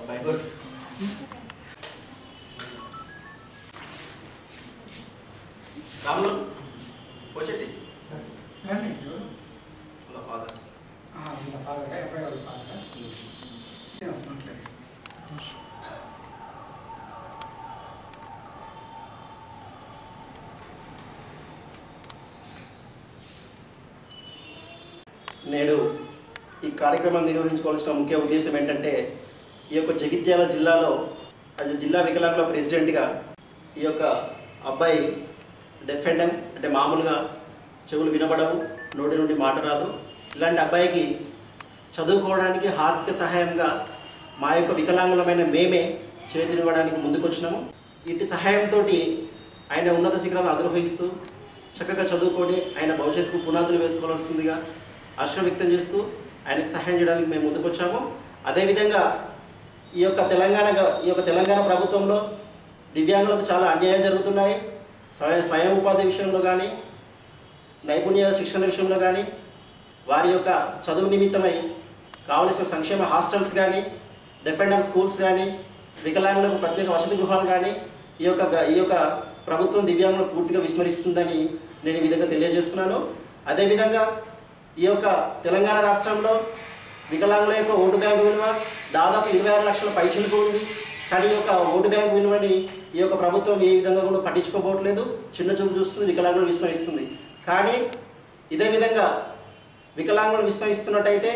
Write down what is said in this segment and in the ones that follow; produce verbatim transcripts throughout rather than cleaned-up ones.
Bye. Good. Ramlu, what's it? Nani? My father. Ah, my father. I have a father. Yes, not clear. నేడు ఈ కార్యక్రమం నిర్వహించుకోవాల్సిన ముఖ్య ఉద్దేశం ఏంటంటే ఈ యొక్క జగిత్యాల జిల్లాలో యాజ్ జిల్లా వికలాంగుల ప్రెసిడెంట్గా ఈ యొక్క అబ్బాయి డెఫ్ అండ్ డమ్ అంటే మామూలుగా చెవులు వినబడవు, నోటి నుండి మాట రాదు. ఇలాంటి అబ్బాయికి చదువుకోవడానికి ఆర్థిక సహాయంగా మా యొక్క వికలాంగులమైన మేమే చేతినివ్వడానికి ముందుకొచ్చినాము. ఇటు సహాయంతో ఆయన ఉన్నత శిఖరాలను అధిరోహిస్తూ చక్కగా చదువుకొని ఆయన భవిష్యత్తుకు పునాదులు వేసుకోవాల్సిందిగా హర్షం వ్యక్తం చేస్తూ ఆయనకు సహాయం చేయడానికి మేము ముందుకొచ్చాము. అదేవిధంగా ఈ యొక్క తెలంగాణ ఈ యొక్క తెలంగాణ ప్రభుత్వంలో దివ్యాంగులకు చాలా అన్యాయం జరుగుతున్నాయి. స్వయం స్వయం ఉపాధి విషయంలో కానీ, నైపుణ్య శిక్షణ విషయంలో కానీ, వారి యొక్క చదువు నిమిత్తమై కావలసిన సంక్షేమ హాస్టల్స్ కానీ, డెఫ్ అండ్ డమ్ స్కూల్స్ కానీ, వికలాంగులకు ప్రత్యేక వసతి గృహాలు కానీ ఈ యొక్క ఈ యొక్క ప్రభుత్వం దివ్యాంగులను పూర్తిగా విస్మరిస్తుందని నేను ఈ విధంగా తెలియజేస్తున్నాను. అదేవిధంగా ఈ యొక్క తెలంగాణ రాష్ట్రంలో వికలాంగుల యొక్క ఓటు బ్యాంకు విలువ దాదాపు ఇరవై ఆరు లక్షల పైచిలకు ఉంది. కానీ ఈ యొక్క ఓటు బ్యాంకు విలువని ఈ యొక్క ప్రభుత్వం ఏ విధంగా కూడా పట్టించుకోబోట్లేదు, చిన్న చూపు చూస్తుంది, వికలాంగులను విస్మరిస్తుంది. కానీ ఇదే విధంగా వికలాంగులను విస్మరిస్తున్నట్టయితే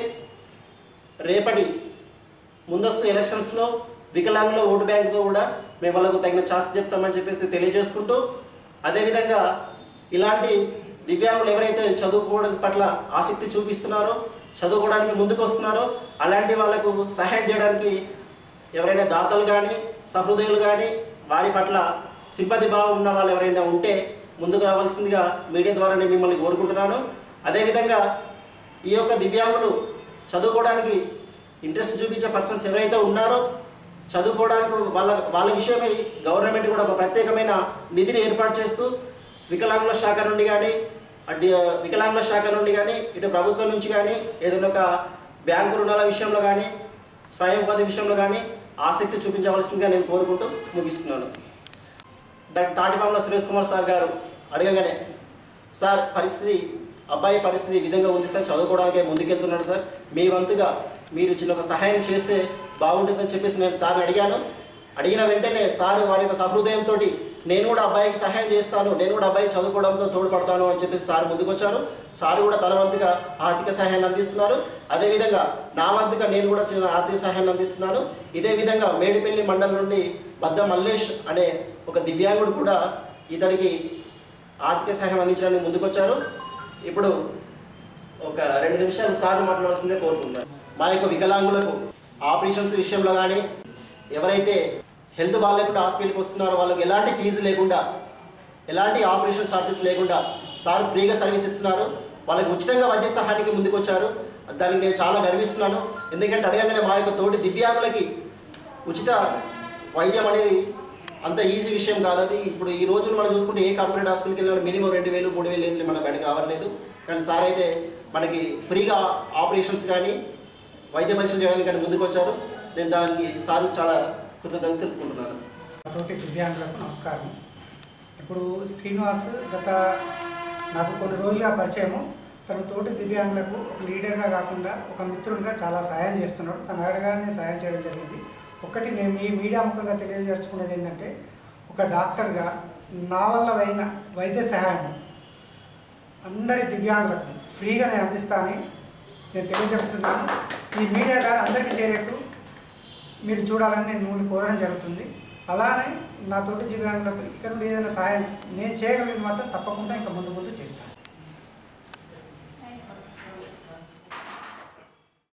రేపటి ముందస్తు ఎలక్షన్స్లో వికలాంగుల ఓటు బ్యాంకుతో కూడా మేము వాళ్ళకు తగిన ఛాన్స్ చెప్తామని చెప్పేసి తెలియజేసుకుంటూ, అదేవిధంగా ఇలాంటి దివ్యాంగులు ఎవరైతే చదువుకోవడానికి పట్ల ఆసక్తి చూపిస్తున్నారో, చదువుకోవడానికి ముందుకు వస్తున్నారో అలాంటి వాళ్ళకు సహాయం చేయడానికి ఎవరైనా దాతలు కానీ, సహృదయులు కానీ, వారి పట్ల సింపతి భావం ఉన్న వాళ్ళు ఎవరైనా ఉంటే ముందుకు రావాల్సిందిగా మీడియా ద్వారా నేను మిమ్మల్ని కోరుకుంటున్నాను. అదేవిధంగా ఈ యొక్క దివ్యాంగులు చదువుకోవడానికి ఇంట్రెస్ట్ చూపించే పర్సన్స్ ఎవరైతే ఉన్నారో చదువుకోవడానికి వాళ్ళ వాళ్ళ విషయమై గవర్నమెంట్ కూడా ఒక ప్రత్యేకమైన నిధిని ఏర్పాటు చేస్తూ వికలాంగుల శాఖ నుండి కానీ, అటు వికలాంగుల శాఖ నుండి కానీ, ఇటు ప్రభుత్వం నుంచి కానీ ఏదైనా ఒక బ్యాంకు రుణాల విషయంలో కానీ, స్వయం ఉపాధి విషయంలో కానీ ఆసక్తి చూపించవలసిందిగా నేను కోరుకుంటూ ముగిస్తున్నాను. డాక్టర్ తాటిపాముల సురేష్ కుమార్ సార్ గారు అడగగానే, సార్ పరిస్థితి అబ్బాయి పరిస్థితి ఈ విధంగా ఉంది సార్, చదువుకోవడానికే ముందుకెళ్తున్నాడు సార్, మీ వంతుగా మీరు చిన్న ఒక సహాయం చేస్తే బాగుంటుందని చెప్పేసి నేను సార్ని అడిగాను. అడిగిన వెంటనే సార్ వారి యొక్క సహృదయంతో నేను కూడా అబ్బాయికి సహాయం చేస్తాను, నేను కూడా అబ్బాయి చదువుకోవడంతో తోడ్పడతాను అని చెప్పేసి సార్ ముందుకొచ్చారు. సార్ కూడా తన వంతుగా ఆర్థిక సహాయాన్ని అందిస్తున్నారు. అదేవిధంగా నా వంతుగా నేను కూడా చిన్న ఆర్థిక సహాయాన్ని అందిస్తున్నాను. ఇదే విధంగా మేడిపల్లి మండలం నుండి బద్ద మల్లేష్ అనే ఒక దివ్యాంగుడు కూడా ఇతడికి ఆర్థిక సహాయం అందించడానికి ముందుకొచ్చారు. ఇప్పుడు ఒక రెండు నిమిషాలు సార్ని మాట్లాడాల్సిందే కోరుకుంటున్నాను. మా యొక్క వికలాంగులకు ఆపరేషన్స్ విషయంలో కానీ, ఎవరైతే హెల్త్ బాగాలేకుండా హాస్పిటల్కి వస్తున్నారో వాళ్ళకి ఎలాంటి ఫీజు లేకుండా, ఎలాంటి ఆపరేషన్ ఛార్జెస్ లేకుండా సార్ ఫ్రీగా సర్వీస్ ఇస్తున్నారు. వాళ్ళకి ఉచితంగా వైద్య సహాయానికి ముందుకు వచ్చారు. దానికి నేను చాలా గర్విస్తున్నాను. ఎందుకంటే అడగగానే మా యొక్క తోటి దివ్యాంగులకి ఉచిత వైద్యం అనేది అంత ఈజీ విషయం కాదు. అది ఇప్పుడు ఈ రోజులు మనం చూసుకుంటే ఏ కార్పొరేట్ హాస్పిటల్కి వెళ్ళినా మినిమం రెండు వేలు మూడు వేలు ఏంటి మనం బయటకు రావట్లేదు. కానీ సార్ అయితే మనకి ఫ్రీగా ఆపరేషన్స్ కానీ, వైద్య పరీక్షలు చేయడానికి కానీ ముందుకు వచ్చారు. నేను దానికి సార్ చాలా కృతజ్ఞతలు తెలుపుకుంటున్నాను. తోటి దివ్యాంగులకు నమస్కారం. ఇప్పుడు శ్రీనివాస్ గత నాకు కొన్ని రోజులుగా పరిచయము. తన తోటి దివ్యాంగులకు ఒక లీడర్గా కాకుండా ఒక మిత్రుడిగా చాలా సహాయం చేస్తున్నాడు. తన అడగానే సహాయం చేయడం జరిగింది. ఒకటి నేను ఈ మీడియా ముఖంగా తెలియజేసుకున్నది ఏంటంటే, ఒక డాక్టర్గా నా వల్ల అయిన వైద్య సహాయం అందరి దివ్యాంగులకు ఫ్రీగా నేను అందిస్తానని నేను తెలియజేస్తున్నాను. ఈ మీడియా ద్వారా అందరికీ చేరేట్టు మీరు చూడాలని నేను మిమ్మల్ని కోరడం జరుగుతుంది. అలానే నా తోటి దివ్యాంగులకు ఇక్కడ నుండి ఏదైనా సహాయం నేను చేయగలిగిన మాత్రం తప్పకుండా ఇంకా ముందు ముందు చేస్తాను.